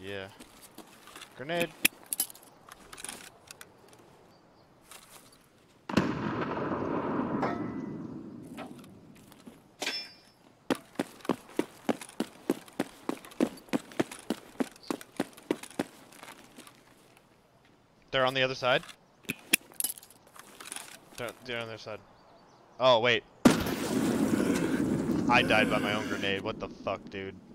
Yeah. Grenade. They're on the other side. They're on their side. Oh, wait. I died by my own grenade. What the fuck, dude?